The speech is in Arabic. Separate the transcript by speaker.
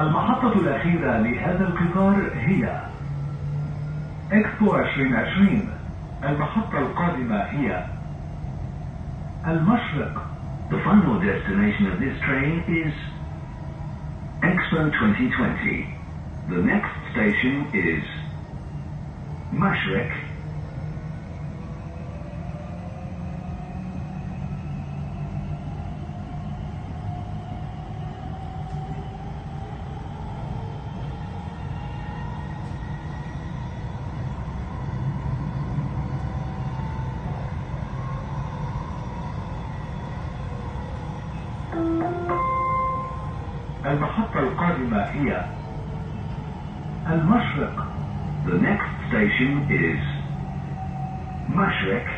Speaker 1: المحطة الأخيرة لهذا القطار هي إكسبو 2020. المحطة القادمة هي المشرق.
Speaker 2: The final destination of this train is Expo 2020. The next station is Mashreq.
Speaker 1: المحطة القادمة هي المشرق.
Speaker 2: The next station is Mashreq.